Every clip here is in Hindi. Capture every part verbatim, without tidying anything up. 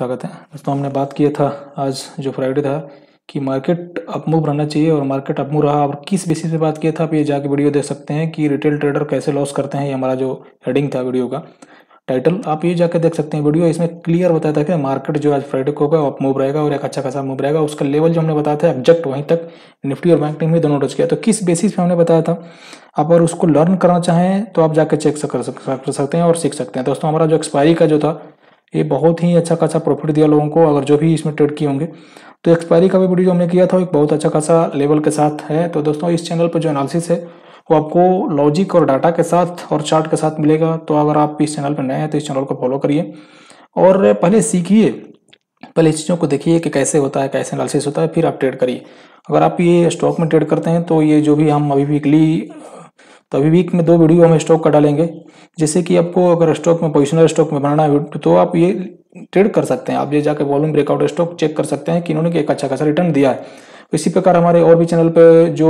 स्वागत है दोस्तों। हमने बात किया था आज जो फ्राइडे था कि मार्केट अप मूव रहना चाहिए और मार्केट अप मूव रहा। और किस बेसिस पे बात किया था आप ये जाके वीडियो देख सकते हैं कि रिटेल ट्रेडर कैसे लॉस करते हैं। ये हमारा जो हेडिंग था वीडियो का टाइटल, आप ये जाकर देख सकते हैं वीडियो। इसमें क्लियर बताया था कि मार्केट जो आज फ्राइडे को होगा अप मूव रहेगा और एक अच्छा खासा मूव रहेगा। उसका लेवल जो हमने बताया था एग्जैक्ट वहीं तक निफ्टी और बैंक निफ्टी दोनों टच किया। तो किस बेसिस पे हमने बताया था, आप अगर उसको लर्न करना चाहें तो आप जाकर चेक कर सकते हैं और सीख सकते हैं। दोस्तों हमारा जो एक्सपायरी का जो था ये बहुत ही अच्छा खासा प्रॉफिट दिया लोगों को, अगर जो भी इसमें ट्रेड किए होंगे। तो एक्सपायरी का भी वीडियो जो हमने किया था एक बहुत अच्छा खासा लेवल के साथ है। तो दोस्तों इस चैनल पर जो एनालिसिस है वो आपको लॉजिक और डाटा के साथ और चार्ट के साथ मिलेगा। तो अगर आप इस चैनल पर नए हैं तो इस चैनल को फॉलो करिए और पहले सीखिए, पहले इस चीज़ों को देखिए कि कैसे होता है, कैसे एनालिसिस होता है, फिर आप ट्रेड करिए। अगर आप ये स्टॉक में ट्रेड करते हैं तो ये जो भी हम अभी वीकली तो अभी वीक में दो वीडियो हम स्टॉक का डालेंगे, जैसे कि आपको अगर स्टॉक में पोजिशनल स्टॉक में बनाना है तो आप ये ट्रेड कर सकते हैं। आप ये जाके वॉल्यूम ब्रेकआउट स्टॉक चेक कर सकते हैं कि इन्होंने एक अच्छा खासा रिटर्न दिया है। इसी प्रकार हमारे और भी चैनल पे जो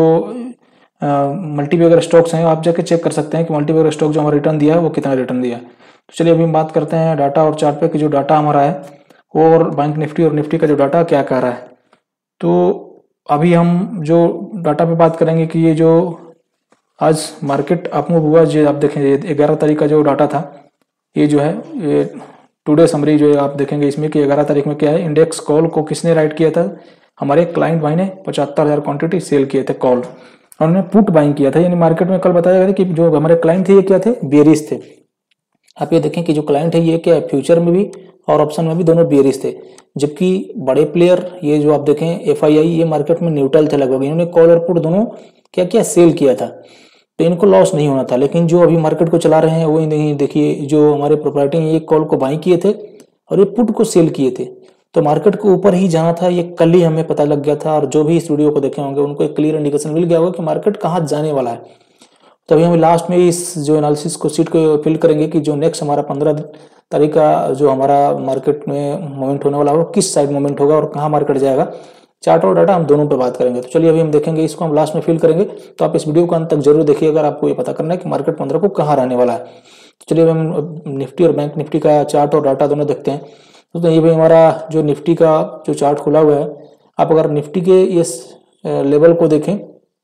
मल्टीबैगर स्टॉक्स हैं आप जाके चेक कर सकते हैं कि मल्टीबैगर स्टॉक जो हमारा रिटर्न दिया है वो कितना रिटर्न दिया है। तो चलिए अभी हम बात करते हैं डाटा और चार्ट पे कि जो डाटा हमारा है और बैंक निफ्टी और निफ्टी का जो डाटा क्या कह रहा है। तो अभी हम जो डाटा पे बात करेंगे कि ये जो आज मार्केट अप मूव हुआ, जो आप देखेंगे ग्यारह तारीख का जो डाटा था, ये जो है ये टुडे समरी जो है आप देखेंगे इसमें कि ग्यारह तारीख में क्या है, इंडेक्स कॉल को किसने राइट किया था, हमारे क्लाइंट भाई ने पचहत्तर हजार क्वांटिटी सेल किए थे कॉल, और उन्होंने पुट बाइंग किया था। यानी मार्केट में कल बताया गया था कि जो हमारे क्लाइंट थे ये क्या थे, बेरिश थे। आप ये देखें कि जो क्लाइंट है ये क्या है, फ्यूचर में भी और ऑप्शन में भी दोनों बेरिश थे। जबकि बड़े प्लेयर ये जो आप देखें एफ आई आई ये मार्केट में न्यूट्रल थे लगभग, इन्होंने कॉल और पुट दोनों क्या क्या सेल किया था, तो इनको लॉस नहीं होना था। लेकिन जो अभी मार्केट को चला रहे हैं वो नहीं, देखिए जो हमारे प्रोप्राइटर ये कॉल को बाई किए थे और ये पुट को सेल किए थे। तो मार्केट को ऊपर ही जाना था, ये कल ही हमें पता लग गया था। और जो भी इस वीडियो को देखे होंगे उनको एक क्लियर इंडिकेशन मिल गया होगा कि मार्केट कहाँ जाने वाला है। तभी हम लास्ट में इस जो एनालिसिस को सीट को फिल करेंगे कि जो नेक्स्ट हमारा पंद्रह तारीख का जो हमारा मार्केट में मोमेंट होने वाला होगा, किस साइड मोमेंट होगा और कहाँ मार्केट जाएगा। चार्ट और डाटा हम दोनों पे बात करेंगे। तो चलिए अभी हम देखेंगे, इसको हम लास्ट में फिल करेंगे। तो आप इस वीडियो को अंत तक जरूर देखिए अगर आपको ये पता करना है कि मार्केट पंद्रह को कहाँ रहने वाला है। तो चलिए हम निफ्टी और बैंक निफ्टी का चार्ट और डाटा दोनों देखते हैं। तो ये भी हमारा जो निफ्टी का जो चार्ट खुला हुआ है, आप अगर निफ्टी के इस लेवल को देखें,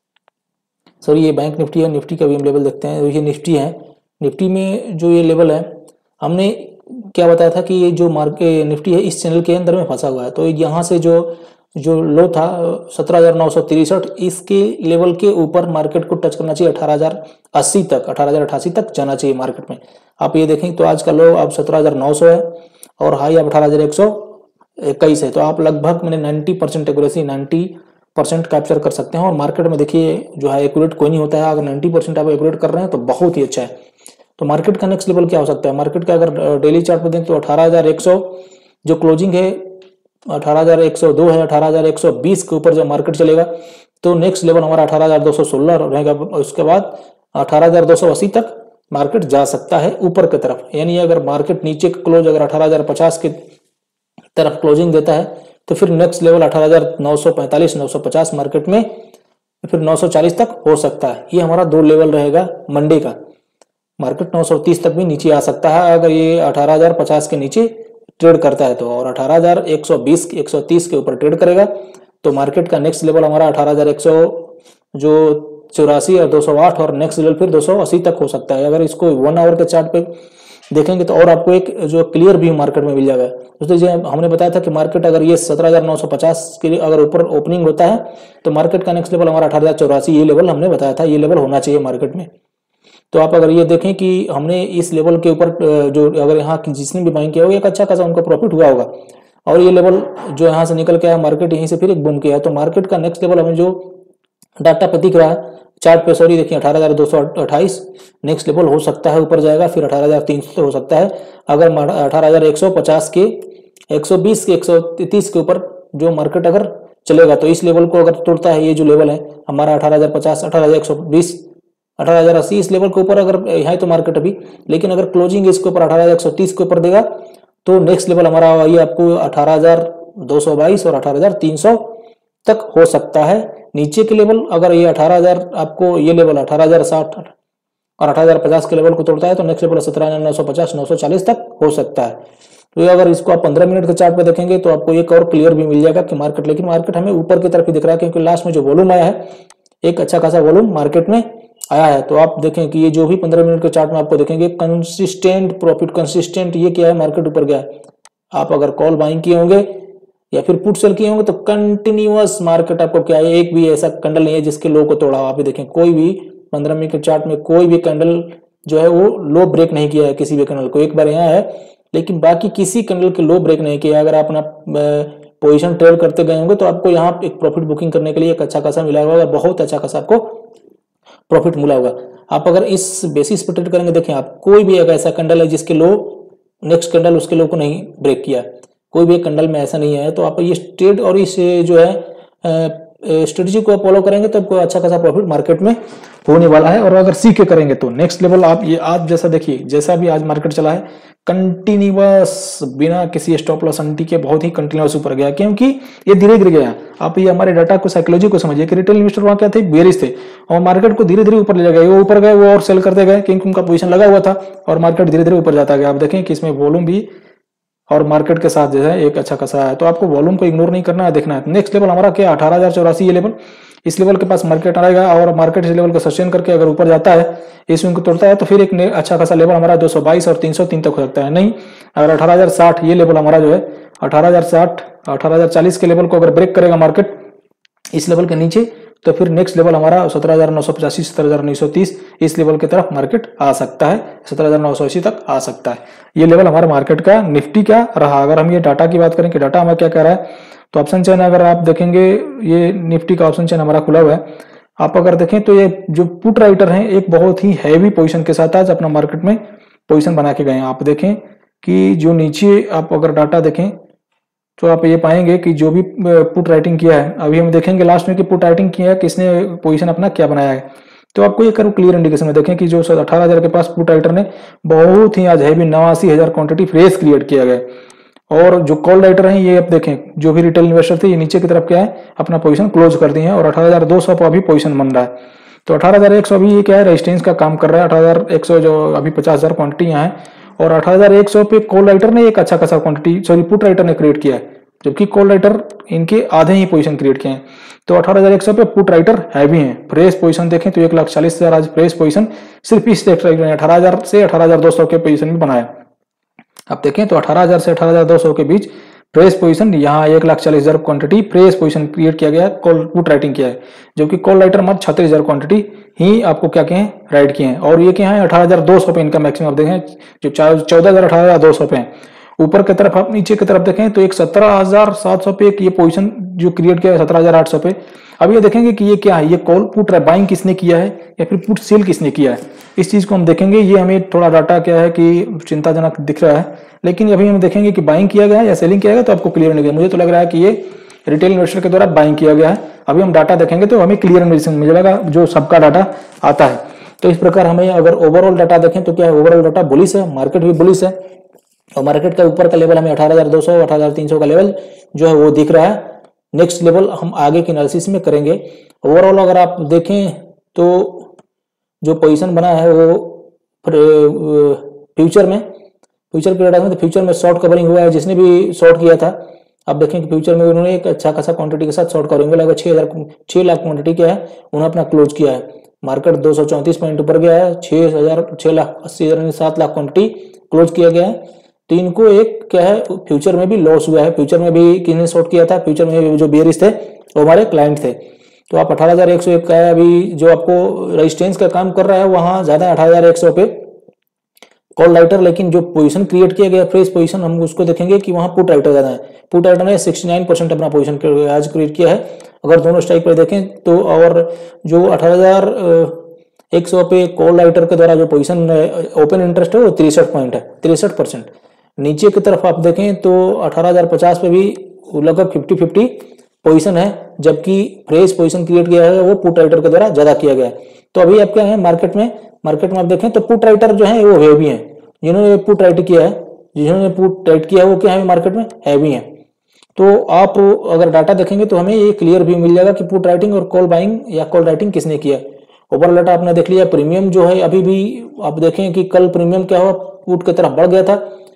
सॉरी ये बैंक निफ्टी है, निफ्टी का भी हम लेवल देखते हैं। ये निफ्टी है, निफ्टी में जो ये लेवल है हमने क्या बताया था कि ये जो मार्केट निफ्टी है इस चैनल के अंदर में फंसा हुआ है। तो यहाँ से जो जो लो था सत्रह हजार नौ सौ तिरसठ, इसके लेवल के ऊपर मार्केट को टच करना चाहिए अठारह हजार अस्सी तक, अठारह हजार अठासी तक जाना चाहिए मार्केट में। आप ये देखें तो आज का लो अब सत्रह हजार नौ सौ है और हाई अब अठारह हजार एक सौ इक्कीस है। तो आप लगभग मैंने ninety percent accuracy ninety percent capture कर सकते हैं। और मार्केट में देखिए जो है एक्यूरेट कोई नहीं होता है, अगर नाइन्टी परसेंट आप एक्यूरेट कर रहे हैं तो बहुत ही अच्छा है। तो मार्केट का नेक्स्ट लेवल क्या हो सकता है, मार्केट का अगर डेली चार्ट पर देखें तो अठारह हजार एक सौ जो क्लोजिंग है अठारह हजार एक सौ दो है, अठारह हजार एक सौ बीस के ऊपर जब मार्केट चलेगा तो नेक्स्ट लेवल हमारा अठारह हजार दो सौ सोलह रहेगा। उसके बाद अठारह हजार दो सौ अस्सी तक मार्केट जा सकता है ऊपर की तरफ। यानी अगर मार्केट नीचे क्लोज अगर अठारह हजार पचास की तरफ क्लोजिंग देता है तो फिर नेक्स्ट लेवल अठारह हजार नौ सौ पैंतालीस नौ सौ पचास मार्केट में फिर नौ सौ चालीस तक हो सकता है। ये हमारा दो लेवल रहेगा मंडे का। मार्केट नौ सौ तीस तक भी नीचे आ सकता है अगर ये अठारह हजार पचास के नीचे ट्रेड करता है तो, और अठारह हजार एक सौ बीस एक सौ तीस के ऊपर ट्रेड करेगा तो मार्केट का नेक्स्ट लेवल हमारा अठारह हजार एक सौ जो चौरासी और दो सौ आठ और नेक्स्ट लेवल फिर दो सौ अस्सी तक हो सकता है। अगर इसको वन आवर के चार्ट पे देखेंगे तो और आपको एक जो क्लियर व्यू मार्केट में मिल जाएगा। दोस्तों हमने बताया था कि मार्केट अगर ये सत्रह हजार नौ सौ पचास के लिए अगर ऊपर ओपनिंग होता है तो मार्केट का नेक्स्ट लेवल हमारा अठारह हजार चौरासी, ये लेवल हमने बताया था, ये लेवल होना चाहिए मार्केट में। तो आप अगर ये देखें कि हमने इस लेवल के ऊपर जो अगर यहाँ की जिसने भी बाइंग किया होगा एक अच्छा खासा उनका प्रॉफिट हुआ होगा, और ये लेवल जो यहाँ से निकल के आया मार्केट यहीं से फिर एक बूम किया। तो मार्केट का नेक्स्ट लेवल हमें जो डाटा पे दिख रहा है चार्ट पे, सॉरी देखिए अठारह हजार दो सौ अट्ठाईस नेक्स्ट लेवल हो सकता है ऊपर जाएगा, फिर अठारह हजार तीन सौ हो सकता है। अगर अठारह हजार एक सौ पचास के एक सौ बीस के एक सौ तीस के ऊपर जो मार्केट अगर चलेगा तो इस लेवल को अगर तोड़ता है, ये जो लेवल है हमारा अठारह हजार पचास अठारह हजार एक सौ बीस अठारह हजार अस्सी इस लेवल के ऊपर अगर है तो मार्केट अभी, लेकिन अगर क्लोजिंग इसके ऊपर अठारह हजार एक सौ तीस के ऊपर देगा तो नेक्स्ट लेवल हमारा ये आपको अठारह हजार दो सौ बाईस और अठारह हजार तीन सौ तक हो सकता है। नीचे के लेवल अगर ये अठारह हजार आपको ये लेवल अठारह हजार साठ और अठारह हजार पचास के लेवल को तोड़ता है तो नेक्स्ट लेवल सत्रह हजार नौ सौ पचास नौ सौ चालीस तक हो सकता है। तो अगर इसको आप पंद्रह मिनट के चार्ट पे देखेंगे तो आपको एक और क्लियर भी मिल जाएगा कि मार्केट, लेकिन मार्केट हमें ऊपर की तरफ ही दिख रहा है क्योंकि लास्ट में जो वॉल्यूम आया है एक अच्छा खासा वॉल्यूम मार्केट में आया है। तो आप देखें कि ये जो भी पंद्रह मिनट के चार्ट में आपको देखेंगे कंसिस्टेंट प्रॉफिट, कंसिस्टेंट ये क्या है, मार्केट ऊपर गया है। आप अगर कॉल बाइंग किए होंगे या फिर पुट सेल किए होंगे तो कंटिन्यूअस मार्केट आपको क्या है, एक भी ऐसा कैंडल नहीं है जिसके लो को तोड़ा हो। आप देखें कोई भी पंद्रह मिनट के चार्ट में कोई भी कैंडल जो है वो लो ब्रेक नहीं किया है किसी भी कैंडल को। एक बार यहाँ है लेकिन बाकी किसी कैंडल के लो ब्रेक नहीं किया। अगर आप अपना पोजीशन ट्रेड करते गए होंगे तो आपको यहाँ एक प्रॉफिट बुकिंग करने के लिए एक अच्छा खासा मिला होगा, बहुत अच्छा खासा आपको प्रॉफिट मिला होगा। आप अगर इस बेसिस पर ट्रेड करेंगे, देखें आप कोई भी एक ऐसा कैंडल है जिसके लो नेक्स्ट कैंडल उसके लो को नहीं ब्रेक किया, कोई भी एक कैंडल में ऐसा नहीं है। तो आप ये ट्रेड और इस जो है स्ट्रेटजी को फॉलो करेंगे तो आपको अच्छा खासा प्रॉफिट मार्केट में होने वाला है। और अगर सीख के करेंगे तो नेक्स्ट लेवल आप ये आज जैसा देखिए, जैसा भी आज मार्केट चला है कंटिन्यूअस बिना किसी स्टॉप लॉस अंटी के बहुत ही कंटिन्यूअस ऊपर गया, क्योंकि ये धीरे गिर गया। आप ये हमारे डाटा को, साइकोलॉजी को समझिए कि रिटेल इन्वेस्टर वहां क्या थे, बेरिश थे और मार्केट को धीरे धीरे ऊपर ले गए। वो ऊपर गए वो और सेल करते गए क्योंकि उनका पोजीशन लगा हुआ था और मार्केट धीरे धीरे ऊपर जाता गया। आप देखें कि इसमें वॉल्यूम भी और मार्केट के साथ जो है एक अच्छा खासा है। तो आपको वॉल्यूम को इग्नोर नहीं करना है, देखना है। नेक्स्ट लेवल हमारा क्या, अठारह हजार चौरासी ये लेवल, इस लेवल के पास मार्केट आएगा और मार्केट इस लेवल को सस्टेन करके अगर ऊपर जाता है, इस स्विंग को तोड़ता है तो फिर एक अच्छा खासा लेवल हमारा दो सौ बाईस और तीन सौ तीन तक हो सकता है। नहीं, अगर अठारह हजार साठ ये लेवल हमारा जो है अठारह हजार साठ अठारह हजार चालीस के लेवल को अगर ब्रेक करेगा मार्केट इस लेवल के नीचे, तो फिर नेक्स्ट लेवल हमारा सत्रह हजार नौ सौ पचासी सत्रह हजार नौ सौ तीस इस लेवल की तरफ मार्केट आ सकता है, सत्रह हजार नौ सौ अस्सी तक आ सकता है। ये लेवल हमारे मार्केट का निफ्टी का रहा। अगर हम ये डाटा की बात करें कि डाटा हमें क्या कह रहा है, तो ऑप्शन चेन अगर आप देखेंगे, ये निफ्टी का ऑप्शन चेन हमारा खुला हुआ है। आप अगर देखें तो ये जो पुट राइटर हैं एक बहुत ही हैवी पोजीशन के साथ आज अपना मार्केट में पोजीशन बना के गए हैं। आप देखें कि जो नीचे आप अगर डाटा देखें तो आप ये पाएंगे कि जो भी पुट राइटिंग किया है, अभी हम देखेंगे लास्ट में कि पुट राइटिंग किया है किसने, पोजीशन अपना क्या बनाया है। तो आपको ये करो क्लियर इंडिकेशन में देखें कि जो अठारह हजार के पास पुट राइटर ने बहुत ही आज हैवी नवासी हजार क्वांटिटी फ्रेश क्रिएट किया गया। और जो कॉल राइटर हैं ये आप देखें जो भी रिटेल इन्वेस्टर थे ये नीचे की तरफ क्या है अपना पोजीशन क्लोज कर दिए हैं और अठारह हजार दो सौ पर अभी पोजीशन बन रहा है। तो अठारह हजार एक सौ अभी ये क्या है, रेजिस्टेंस का काम कर रहा है। अठारह हजार एक सौ जो अभी पचास हजार क्वांटिटी यहाँ है और अठारह हजार एक सौ पे कॉल राइटर ने एक अच्छा खासा क्वांटिटी सॉरी पुट राइटर ने क्रिएट किया है, जबकि कॉल राइटर इनके आधे ही पोजीशन क्रिएट किए हैं। तो अठारह हजार एक सौ पे पुट राइटर हैवी हैं। फ्रेश पोजीशन देखें तो एक लाख चालीस हजार आज फ्रेश पोजीशन सिर्फ इस अठारह हजार से अठारह हजार दो सौ के पोजीशन में बनाया। आप देखें तो अठारह हजार से अठारह हजार दो सौ के बीच फ्रेश पोजीशन, यहाँ एक लाख चालीस हजार क्वांटिटी फ्रेश पोजीशन क्रिएट किया गया है, कॉल पुट राइटिंग किया है, जबकि कॉल राइटर मत छत्तीस हजार क्वांटिटी ही आपको क्या किए हैं, राइट किए हैं। और ये क्या है अठारह हजार दो सौ पे इनका मैक्सिमम आप देखें जो चौदह हजार अठारह हजार दो सौ पे है। ऊपर की तरफ आप नीचे की तरफ देखें तो एक सत्रह हजार सात सौ पे एक ये पोजीशन जो क्रिएट किया है सत्रह हजार आठ सौ पे। अब ये देखेंगे कि ये क्या है, ये कॉल पुट बाइंग किसने किया है या फिर पुट सेल किसने किया है, इस चीज को हम देखेंगे। ये हमें थोड़ा डाटा क्या है कि चिंताजनक दिख रहा है, लेकिन अभी हम देखेंगे कि बाइंग किया गया है या सेलिंग किया गया तो आपको क्लियर नहीं गया। मुझे तो लग रहा है कि ये रिटेल इन्वेस्टर के द्वारा बाइंग किया गया है। अभी हम डाटा देखेंगे तो हमें क्लियर मिल जाएगा जो सबका डाटा आता है। तो इस प्रकार हमें अगर ओवरऑल डाटा देखें तो क्या है, ओवरऑल डाटा बुलिश है, मार्केट भी बुलिश है और मार्केट का ऊपर का लेवल हमें अठारह हजार दो सौ अठारह हजार तीन सौ का लेवल जो है वो दिख रहा है। नेक्स्ट लेवल हम आगे के एनालिसिस में करेंगे। ओवरऑल अगर आप देखें तो जो पोजीशन बना है वो फ्यूचर में फ्यूचर के डाटा में, तो फ्यूचर में शॉर्ट कवरिंग हुआ है। जिसने भी शॉर्ट किया था आप देखें कि फ्यूचर में उन्होंने एक अच्छा खासा क्वांटिटी के साथ शॉर्ट कवरिंग लगभग छह हजार छह लाख क्वांटिटी क्या है उन्होंने अपना क्लोज किया है। मार्केट दो सौ चौंतीस पॉइंट ऊपर गया है, छह हजार छह लाख अस्सी हजार सात लाख क्वांटिटी क्लोज किया गया है। तो इनको एक क्या है फ्यूचर में भी लॉस हुआ है। फ्यूचर में भी किसने शॉर्ट किया था, फ्यूचर में जो बेयरिश थे वो हमारे क्लाइंट थे। तो आप अठारह हजार एक सौ एक का है अभी जो आपको रेजिस्टेंस का काम कर रहा है वहां ज्यादा अठारह हजार एक सौ पे कॉल राइटर, लेकिन जो पोजीशन क्रिएट किया गया फ्रेश पोजीशन हम उसको देखेंगे कि वहां पुट राइटर ज्यादा है। पुट राइटर ने उनहत्तर परसेंट अपना पोजीशन आज क्रिएट किया है अगर दोनों स्ट्राइक पर देखें तो। और जो अठारह हजार एक सौ पे कॉल राइटर के द्वारा जो पोजीशन ओपन इंटरेस्ट है वो तिरसठ पॉइंट है, तिरसठ परसेंट। नीचे की तरफ आप देखें तो अठारह हजार पचास पे भी लगभग फिफ्टी फिफ्टी पोजीशन है, जबकि फ्रेश पोजीशन क्रिएट किया है वो पुट राइटर के द्वारा ज्यादा किया गया है। तो अभी आप क्या है मार्केट में मार्केट में आप देखें तो पुट राइटर जो है वो हैवी है, जिन्होंने पुट राइट किया है जिन्होंने पुट राइट किया है वो क्या है मार्केट में हैवी है। तो आप अगर डाटा देखेंगे तो हमें ये क्लियर भी मिल जाएगा कि पुट राइटिंग और कॉल बाइंग या कॉल राइटिंग किसने किया। ओवरऑल डाटा आपने देख लिया। प्रीमियम जो है अभी भी आप देखें कि कल प्रीमियम क्या हुआ, पुट की तरफ बढ़ गया था,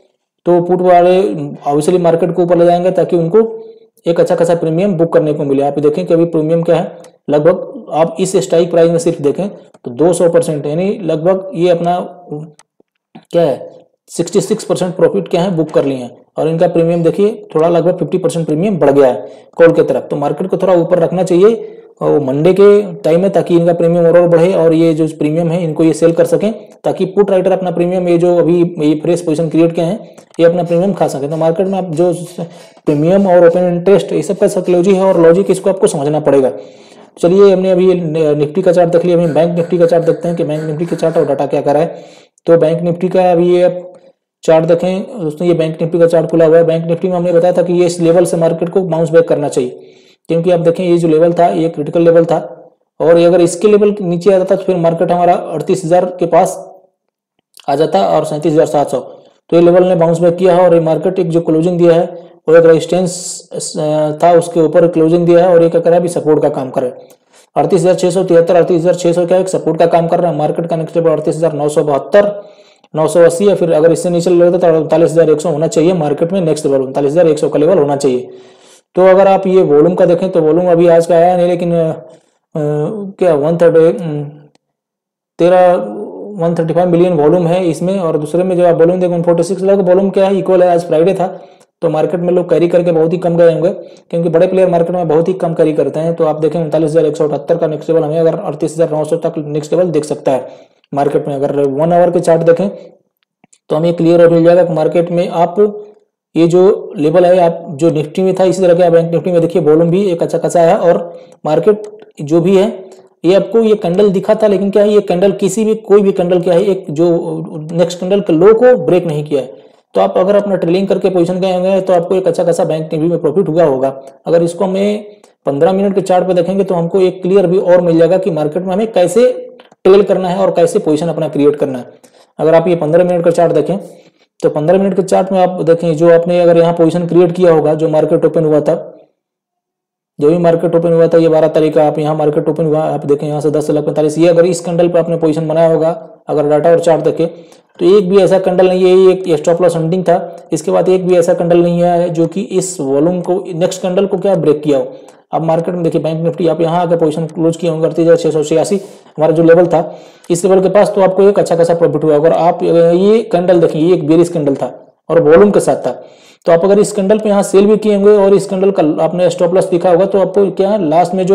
तो पुट वाले ऑब्वियसली मार्केट को ऊपर ले जाएंगे ताकि उनको एक अच्छा खासा प्रीमियम बुक करने को मिले। आप देखें कि अभी प्रीमियम क्या है, लगभग आप इस स्ट्राइक प्राइस में सिर्फ देखें तो दो सौ परसेंट, यानी लगभग ये अपना क्या है छियासठ परसेंट प्रॉफिट क्या है बुक कर लिए हैं। और इनका प्रीमियम देखिए थोड़ा लगभग पचास परसेंट प्रीमियम बढ़ गया है कॉल की तरफ। तो मार्केट को थोड़ा ऊपर रखना चाहिए और मंडे के टाइम में, ताकि इनका प्रीमियम और बढ़े और ये जो प्रीमियम है इनको ये सेल कर सकें, ताकि पुट राइटर अपना प्रीमियम ये जो अभी ये फ्रेश पोजीशन क्रिएट किए हैं ये अपना प्रीमियम खा सके। तो मार्केट में आप जो प्रीमियम और ओपन इंटरेस्ट ये सब का साइकोलॉजी है और लॉजिक, इसको आपको समझना पड़ेगा। चलिए हमने अभी निफ्टी का चार्ट देख लिया, अभी बैंक निफ्टी का चार्ट देखते हैं कि बैंक निफ्टी का चार्ट और डाटा क्या कर रहा है। तो बैंक निफ्टी का अभी ये चार्ट देखें दोस्तों, ये बैंक निफ्टी का चार्ट खुला हुआ है। बैंक निफ्टी में हमने बताया था कि ये इस लेवल से मार्केट को बाउंस बैक करना चाहिए, क्योंकि आप देखें ये जो लेवल था ये क्रिटिकल लेवल था, और ये अगर इसके लेवल के नीचे आ जाता तो फिर मार्केट हमारा अड़तीस हजार के पास आ जाता और सैंतीस हजार सात सौ। तो ये लेवल ने बाउंस बैक किया है और ये मार्केट एक जो क्लोजिंग दिया है वो एक रेजिस्टेंस था उसके ऊपर क्लोजिंग दिया है और ये क्या कर रहा है अभी सपोर्ट का काम कर रहा है। अड़तीस हजार छह सौ तिहत्तर अड़तीस हजार छह सौ क्या एक सपोर्ट का काम कर रहा है। मार्केट का नेक्स्ट लेवल अड़तीस हजार नौ सौ बहत्तर नौ सौ अस्सी है, फिर अगर इससे नीचे लेवल तो उनतालीस हजार एक सौ होना चाहिए मार्केट में। नेक्स्ट लेवल उनतालीस हजार एक सौ का लेवल होना चाहिए। तो अगर आप ये वॉल्यूम का देखें तो वॉल्यूम अभी आज का आया नहीं, लेकिन आ, क्या वन थर्टी तेरह one thirty five million volume है इसमें। और दूसरे में जो आप वॉल्यूम देखो फोर्टी सिक्स लाख वॉल्यूम क्या है इक्वल है। आज फ्राइडे था तो मार्केट में लोग कैरी करके बहुत ही कम गए होंगे, क्योंकि बड़े प्लेयर मार्केट में बहुत ही कम कैरी करते हैं। तो आप देखें उनतालीस हजार एक सौ अठहत्तर का नेक्स्ट लेवल हमें अगर अड़तीस हजार नौ सौ तक नेक्स्ट लेवल दिख सकता है मार्केट में। अगर वन आवर के चार्ट देखें तो हमें क्लियर मिल जाएगा कि मार्केट में आप ये जो लेवल है आप जो निफ्टी में था इसी तरह के बैंक निफ्टी में देखिए वॉल्यूम भी एक अच्छा खासा है और मार्केट जो भी है ये आपको ये कैंडल दिखा था, लेकिन क्या है ये कैंडल किसी भी कोई भी कैंडल क्या है एक जो नेक्स्ट कैंडल के लो को ब्रेक नहीं किया है। तो आप अगर अपना ट्रेलिंग करके पोजीशन गए होंगे तो आपको एक अच्छा खासा बैंक निफ्टी में प्रॉफिट हुआ होगा। अगर इसको हमें पंद्रह मिनट के चार्ट पे देखेंगे तो हमको एक क्लियर भी और मिल जाएगा कि मार्केट में हमें कैसे ट्रेल करना है और कैसे पोजीशन अपना क्रिएट करना है। अगर आप ये पंद्रह मिनट का चार्ट देखें तो पंद्रह मिनट के चार्ट में आप देखें जो आपने अगर यहाँ पोजीशन क्रिएट किया होगा, जो मार्केट ओपन हुआ था, जो भी मार्केट ओपन हुआ था ये बारह तारीख का, आप यहाँ मार्केट ओपन हुआ आप देखें यहाँ से दस लाख पैंतालीस, ये अगर इस कैंडल पे आपने पोजीशन बनाया होगा अगर डाटा और चार्ट देखें तो एक भी ऐसा कैंडल नहीं है, ये एक स्टॉप लॉस हंटिंग था। इसके बाद एक भी ऐसा कैंडल नहीं है जो कि इस वॉल्यूम को नेक्स्ट कैंडल को क्या ब्रेक किया हो। अब मार्केट में देखिए बैंक निफ्टी आप यहाँ आकर पोजीशन क्लोज किए होंगे अड़तीस हजार छह सौ छियासी हमारा जो लेवल था इस लेवल के पास, तो आपको एक अच्छा खासा प्रॉफिट हुआ। अगर आप ये कैंडल देखिए ये एक बेरिश कैंडल था और वॉल्यूम के साथ था, तो आप अगर इस कैंडल पे यहाँ सेल भी किए होंगे और इस कैंडल का आपने स्टॉप लॉस दिखा होगा तो आपको क्या लास्ट में जो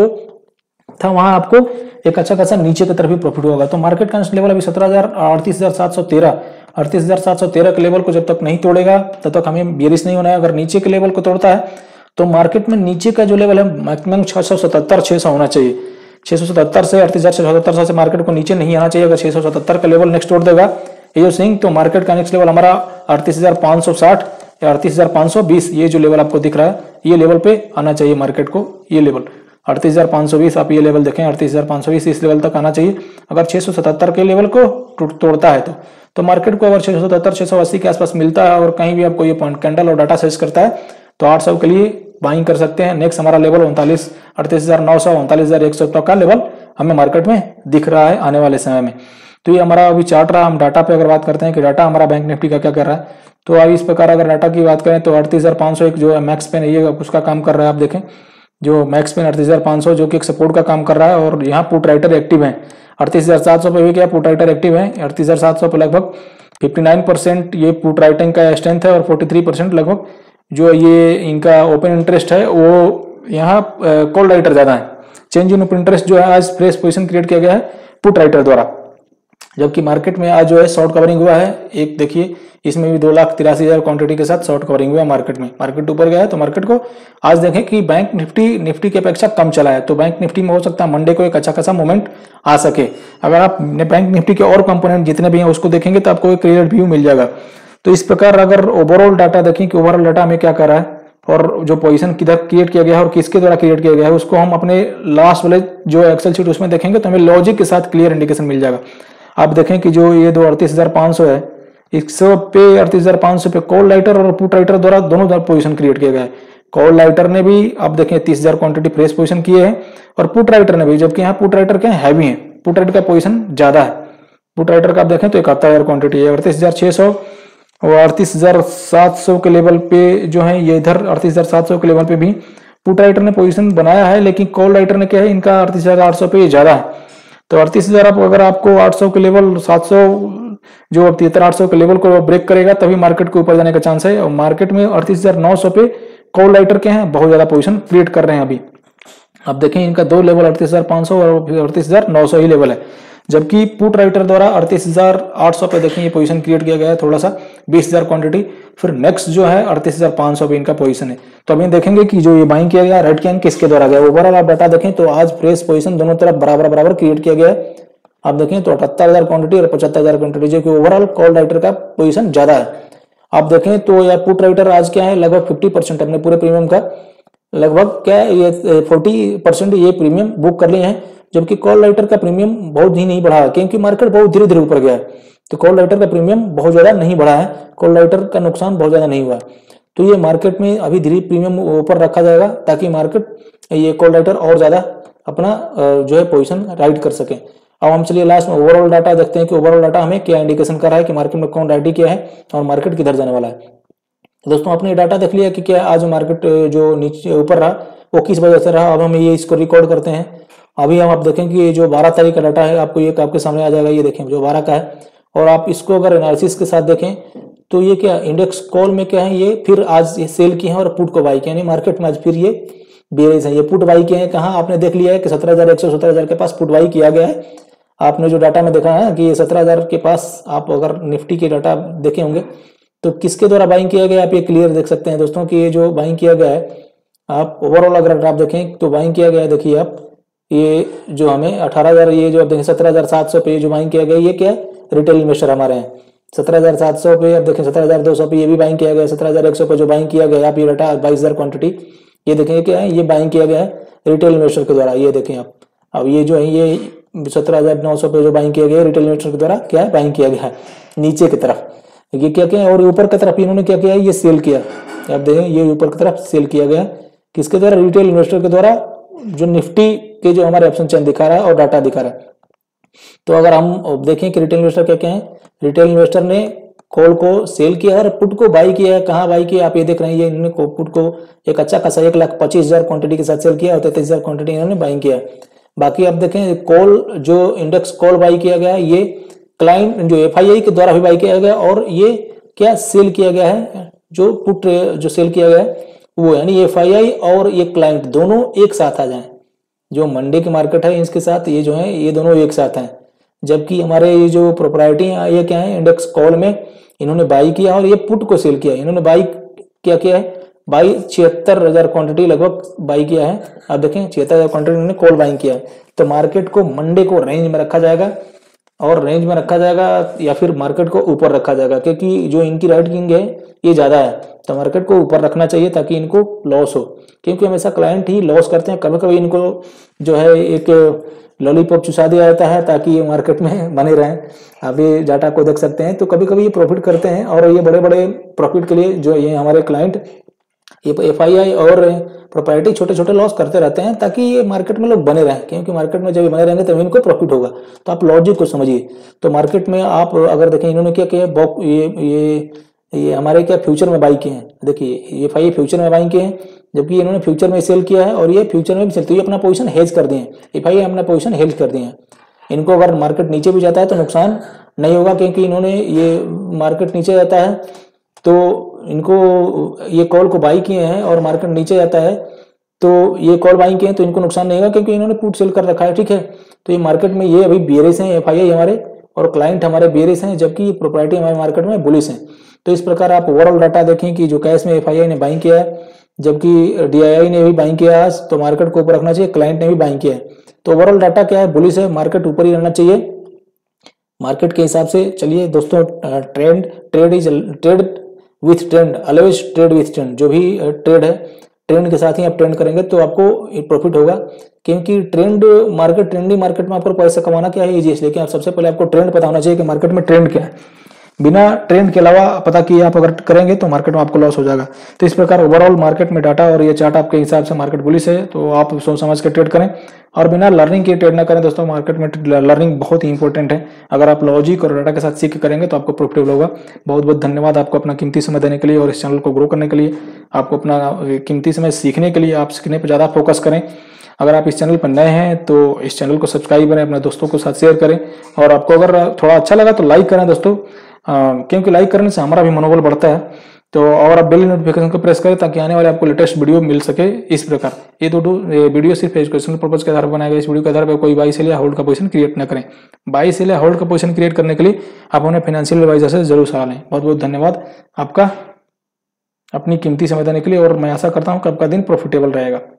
था वहां आपको एक अच्छा खासा नीचे की तरफ भी प्रॉफिट होगा। तो मार्केट का लेवल अभी सत्रह हजार अड़तीस हजार सात सौ तेरह अड़तीस हजार सात सौ तेरह के लेवल को जब तक नहीं तोड़ेगा तब तक हमें बेरिश नहीं होना है। अगर नीचे के लेवल को तोड़ता है तो मार्केट में नीचे का जो लेवल है मैक्सिमम छह सौ सतहत्तर छह सौ होना चाहिए। छह सौ सतहत्तर से अड़तीस हजार छह सौ सतहत्तर से मार्केट को नीचे नहीं आना चाहिए। अगर छह सौ सतहत्तर का लेवल नेक्स्ट तोड़ देगा ये जो सिंह, तो मार्केट का नेक्स्ट लेवल हमारा अड़तीस हजार पाँच सौ साठ या अड़तीस हजार पाँच सौ बीस, ये जो लेवल आपको दिख रहा है ये लेवल पे आना चाहिए मार्केट को। ये लेवल अड़तीस हजार पाँच सौ बीस आप ये लेवल देखें अड़तीस हजार पाँच सौ बीस इस लेवल तक आना चाहिए। अगर छह सौ सतहत्तर के लेवल को तोड़ता है तो तो मार्केट को अगर छह सौ सतहत्तर छह सौ अस्सी के आसपास मिलता है और कहीं भी आपको ये पॉइंट कैंडल और डाटा सजेस्ट करता है तो आठ सौ के लिए बाइंग कर सकते हैं। नेक्स्ट हमारा लेवल उनतालीस अड़तीस हजार नौ सौ उनतालीस हजार एक सौ का लेवल हमें मार्केट में दिख रहा है आने वाले समय में। तो ये हमारा अभी चार्ट रहा। हम डाटा पे अगर बात करते हैं कि डाटा हमारा बैंक निफ्टी का क्या कर रहा है, तो अभी इस प्रकार अगर डाटा की बात करें तो अड़तीस हजार पाँच सौ एक जो है मैक्स पेन ये उसका काम कर रहा है। आप देखें जो मैक्स पेन अड़तीस हजार पाँच सौ जो कि एक सपोर्ट का काम कर रहा है और यहाँ पुट राइटर एक्टिव है। अड़तीस हजार सात सौ पे भी क्या पुट राइटर एक्टिव है। अड़तीस हजार सात सौ पे लगभग उनसठ परसेंट ये पुट राइटिंग का स्ट्रेंथ है और तैंतालीस परसेंट लगभग जो ये इनका ओपन इंटरेस्ट है वो यहाँ कॉल राइटर ज्यादा है। चेंज इन ओपन इंटरेस्ट जो है आज फ्रेश पोजीशन क्रिएट किया गया है पुट राइटर द्वारा, जबकि मार्केट में आज जो है शॉर्ट कवरिंग हुआ है। एक देखिए इसमें भी दो लाख तिरासी हजार क्वांटिटी के साथ शॉर्ट कवरिंग हुआ है मार्केट में। मार्केट ऊपर गया है तो मार्केट को आज देखें कि बैंक निफ्टी निफ्टी की अपेक्षा कम चला है। तो बैंक निफ्टी में हो सकता है मंडे को एक अच्छा खासा मूवमेंट आ सके। अगर आप बैंक निफ्टी के और कंपोनेंट जितने भी हैं उसको देखेंगे तो आपको एक क्लियर व्यू मिल जाएगा। तो इस प्रकार अगर ओवरऑल डाटा देखें कि ओवरऑल डाटा हमें क्या कर रहा है और जो पोजीशन किधर क्रिएट किया गया है और किसके द्वारा क्रिएट किया गया है उसको हम अपने लास्ट वाले जो एक्सेल शीट उसमें देखेंगे तो हमें लॉजिक के साथ क्लियर इंडिकेशन मिल जाएगा। आप देखें कि जो ये दो अड़तीस हजार पाँच सौ है इस पे अड़तीस हजार पाँच सौ पे कॉल राइटर और पुट राइटर द्वारा दोनों द्वारा पोजीशन क्रिएट किया गया है। कॉल राइटर ने भी आप देखें तीस हजार क्वांटिटी फ्रेश पोजीशन किए हैं और पुट राइटर ने भी, जबकि यहाँ पुट राइटर क्या हैवी है, पुट राइटर का पोजीशन ज्यादा है। पुट राइटर का आप देखें तो इकहत्तर हजार क्वांटिटी है। अड़तीस हजार छह सौ और अड़तीस हजार सात सौ के लेवल पे जो है ये इधर अड़तीस हजार सात सौ के लेवल पे भी पुट राइटर ने पोजीशन बनाया है, लेकिन कॉल राइटर ने क्या है इनका अड़तीस हजार आठ सौ पे ये ज्यादा है। तो अड़तीस हजार आप अगर आपको आठ सौ के लेवल सात सौ जो अब तिहत्तर आठ सौ के लेवल को ब्रेक करेगा तभी मार्केट के ऊपर जाने का चांस है। और मार्केट में अड़तीस हजार नौ सौ पे कॉल राइटर के हैं बहुत ज्यादा पोजीशन क्रिएट कर रहे हैं अभी। अब देखें इनका दो लेवल अड़तीस हजार पांच सौ और अड़तीस हजार नौ सौ ही लेवल है, जबकि पुट राइटर द्वारा अड़तीस हजार आठ सौ पे देखें ये पोजीशन क्रिएट किया गया है थोड़ा सा बीस हजार क्वांटिटी। फिर नेक्स्ट जो है अड़तीस हजार पांच सौ पे इनका पोजीशन है। तो अभी देखेंगे कि जो ये बाइंग किया गया रेड कैन किसके द्वारा गया। ओवरऑल आप डाटा देखें तो आज फ्रेश पोजीशन दोनों तरफ बराबर बराबर क्रिएट किया गया है। आप देखें तो अठहत्तर हजार क्वांटिटी और पचहत्तर हजार क्वांटिटी, जो कि ओवरऑल कॉल राइटर का पोजीशन ज्यादा है। आप देखें तो यार पुट राइटर आज क्या है लगभग फिफ्टी परसेंट अपने पूरे प्रीमियम का लगभग क्या है ये फोर्टी परसेंट ये प्रीमियम बुक कर लिए हैं, जबकि कॉल राइटर का प्रीमियम बहुत ही नहीं बढ़ा है क्योंकि मार्केट बहुत धीरे धीरे ऊपर गया है। तो कॉल राइटर का प्रीमियम बहुत ज्यादा नहीं बढ़ा है, कॉल राइटर का नुकसान बहुत ज्यादा नहीं हुआ। तो ये मार्केट में अभी धीरे प्रीमियम ऊपर रखा जाएगा ताकि मार्केट ये कॉल राइटर और ज्यादा अपना जो है पोजीशन राइट कर सके। अब हम चलिए लास्ट में ओवरऑल डाटा देखते हैं कि ओवरऑल डाटा हमें क्या इंडिकेशन कर रहा है कि मार्केट में कौन राइट किया है और मार्केट किधर जाने वाला है। दोस्तों आपने डाटा देख लिया कि क्या आज मार्केट जो नीचे ऊपर रहा वो किस वजह से रहा। अब हम ये इसको रिकॉर्ड करते हैं। अभी हम आप देखें कि ये जो बारह तारीख का डाटा है आपको ये आपके सामने आ जाएगा, ये देखें जो बारह का है। और आप इसको अगर एनालिसिस के साथ देखें तो ये क्या इंडेक्स कॉल में क्या है ये फिर आज ये सेल किए हैं और पुट को बाई किया, यानी मार्केट में आज फिर ये बेरिश है। ये पुट बाई किए हैं कहाँ आपने देख लिया है कि सत्रह हजार एक सौ सत्रह हजार के पास पुट बाई किया गया है। आपने जो डाटा में देखा है कि ये सत्रह हजार के पास आप अगर निफ्टी के डाटा देखे होंगे तो किसके द्वारा बाइंग किया गया आप ये क्लियर देख सकते हैं दोस्तों कि ये जो बाइंग किया गया है आप ओवरऑल अगर आप देखें तो बाइंग किया गया है। देखिए आप ये जो हमें अठारह हजार ये जो आप देखें सत्रह हजार सात सौ पे जो बाइंग किया गया ये क्या है रिटेल इन्वेस्टर हमारे हैं। सत्रह हजार सात सौ पे आप देखें सत्रह हजार दो सौ पे ये भी बाइंग किया गया है। सत्रह हजार एक सौ पे जो बाइंग किया गया है आप ये डाटा बाईस हजार क्वांटिटी ये देखें क्या है ये बाइंग किया गया है रिटेल इन्वेस्टर के द्वारा। ये देखें आप अब ये जो है ये सत्रह हजार नौ सौ पे जो बाइंग किया गया है रिटेल इन्वेस्टर के द्वारा क्या है बाइंग किया गया है नीचे की तरफ। ये क्या किया और ऊपर की तरफ इन्होंने क्या किया ये सेल किया। आप देखें ये ऊपर की तरफ सेल किया गया किसके द्वारा रिटेल इन्वेस्टर के द्वारा, जो निफ्टी के जो हमारे ऑप्शन चेन दिखा रहा है और डाटा दिखा रहा है। तो अगर हम देखें कि रिटेल इन्वेस्टर क्या क्या है, रिटेल इन्वेस्टर ने कॉल को सेल किया है और पुट को बाई किया है। कहाँ बाई किया आप ये देख रहे हैं, ये इन्होंने पुट को एक अच्छा खासा एक लाख पच्चीस हजार क्वांटिटी के साथ सेल किया और तैतीस हजार क्वांटिटी इन्होंने बाइंग किया है। बाकी आप देखें कॉल जो इंडेक्स कॉल बाई किया गया है ये क्लाइंट जो एफ आई आई के द्वारा भी बाई किया गया और ये क्या सेल किया गया है जो पुट जो सेल किया गया है वो, यानी एफ आई आई और ये क्लाइंट दोनों एक साथ आ जाएं। जो मंडे की मार्केट है इसके साथ ये जो है ये दोनों एक साथ हैं, जबकि हमारे ये जो प्रोपराइटी है ये क्या है इंडेक्स कॉल में इन्होंने बाई किया और ये पुट को सेल किया। इन्होंने बाई क्या किया है बाई छिहत्तर हजार क्वांटिटी लगभग बाई किया है। आप देखें छिहत्तर हजार क्वांटिटी इन्होंने कॉल बाइंग किया है। तो मार्केट को मंडे को रेंज में रखा जाएगा और रेंज में रखा जाएगा या फिर मार्केट को ऊपर रखा जाएगा, क्योंकि जो इनकी राइट किंग है ये ज्यादा है तो मार्केट को ऊपर रखना चाहिए ताकि इनको लॉस हो, क्योंकि हमेशा क्लाइंट ही लॉस करते हैं। कभी कभी इनको जो है एक लॉलीपॉप चुसा दिया जाता है ताकि ये मार्केट में बने रहें। आप ये डाटा को देख सकते हैं तो कभी कभी ये प्रॉफिट करते हैं और ये बड़े बड़े प्रॉफिट के लिए जो ये हमारे क्लाइंट ये एफ आई आई और प्रॉपर्टी छोटे छोटे लॉस करते रहते हैं ताकि ये मार्केट में लोग बने रहें, क्योंकि मार्केट में जब ये बने रहेंगे तभी इनको प्रॉफिट होगा। तो आप लॉजिक को समझिए। तो मार्केट में आप अगर देखें इन्होंने क्या किया ये ये ये हमारे क्या फ्यूचर में बाई किए हैं। देखिए एफ आई आई फ्यूचर में बाई किए हैं जबकि इन्होंने फ्यूचर में सेल किया है और ये फ्यूचर में भी सेल, तो ये अपना पोजीशन हेज कर दिए हैं। एफ आई आई अपना पोजीशन हेज कर दिए हैं। इनको अगर मार्केट नीचे भी जाता है तो नुकसान नहीं होगा, क्योंकि इन्होंने ये मार्केट नीचे जाता है तो इनको ये कॉल को बाई किए हैं और मार्केट नीचे जाता है तो ये कॉल बाई किए हैं तो इनको नुकसान नहीं होगा क्योंकि इन्होंने पुट सेल कर रखा है। ठीक है, तो ये मार्केट में ये अभी बेरिश हैं एफ आई आई हमारे और क्लाइंट हमारे बेरिश हैं, जबकि प्रॉपर्टी हमारे मार्केट में बुलिश हैं। तो इस प्रकार आप ओवरऑल डाटा देखें कि जो कैश में एफ आई आई ने बाइंग किया है जबकि डी आई आई ने भी बाइंग किया है तो मार्केट को ऊपर रखना चाहिए, क्लाइंट ने भी बाइंग किया है। तो ओवरऑल डाटा क्या है बुलिश है, मार्केट ऊपर ही रहना चाहिए मार्केट के हिसाब से। चलिए दोस्तों trend trade is trade with trend always trade with trend, जो भी ट्रेड है ट्रेंड के साथ ही आप ट्रेंड करेंगे तो आपको प्रॉफिट होगा, क्योंकि ट्रेंड मार्केट ट्रेंडिंग मार्केट में आपको पैसा कमाना क्या है इजी है, लेकिन आप सबसे पहले आपको ट्रेंड पता होना चाहिए कि मार्केट में ट्रेंड क्या है। बिना ट्रेंड के अलावा पता किए आप अगर करेंगे तो मार्केट में आपको लॉस हो जाएगा। तो इस प्रकार ओवरऑल मार्केट में डाटा और ये चार्ट आपके हिसाब से मार्केट बुलिश है तो आप सोच समझ के ट्रेड करें और बिना लर्निंग के ट्रेड ना करें। दोस्तों मार्केट में लर्निंग बहुत ही इंपॉर्टेंट है। अगर आप लॉजिक और डाटा के साथ सीख के करेंगे तो आपको प्रॉफिटेबल होगा। बहुत बहुत धन्यवाद आपको अपना कीमती समय देने के लिए और इस चैनल को ग्रो करने के लिए। आपको अपना कीमती समय सीखने के लिए आप सीखने पर ज़्यादा फोकस करें। अगर आप इस चैनल पर नए हैं तो इस चैनल को सब्सक्राइब करें, अपने दोस्तों के साथ शेयर करें और आपको अगर थोड़ा अच्छा लगा तो लाइक करें दोस्तों, क्योंकि लाइक करने से हमारा भी मनोबल बढ़ता है। तो और आप बेल नोटिफिकेशन को प्रेस करें ताकि आने वाले आपको लेटेस्ट वीडियो मिल सके। इस प्रकार ये दो वीडियो सिर्फ एजुकेशनल पर्पज के आधार पर बनाया गया। इस वीडियो के आधार पर कोई बाई सेल या होल्ड का पोजीशन क्रिएट न करें। बाई सेल या होल्ड का पोजीशन क्रिएट करने के लिए आप अपने फाइनेंशियल एडवाइजर से जरूर सलाह लें। बहुत बहुत धन्यवाद आपका अपनी कीमती समय देने के लिए और मैं आशा करता हूँ कि आपका दिन प्रॉफिटेबल रहेगा।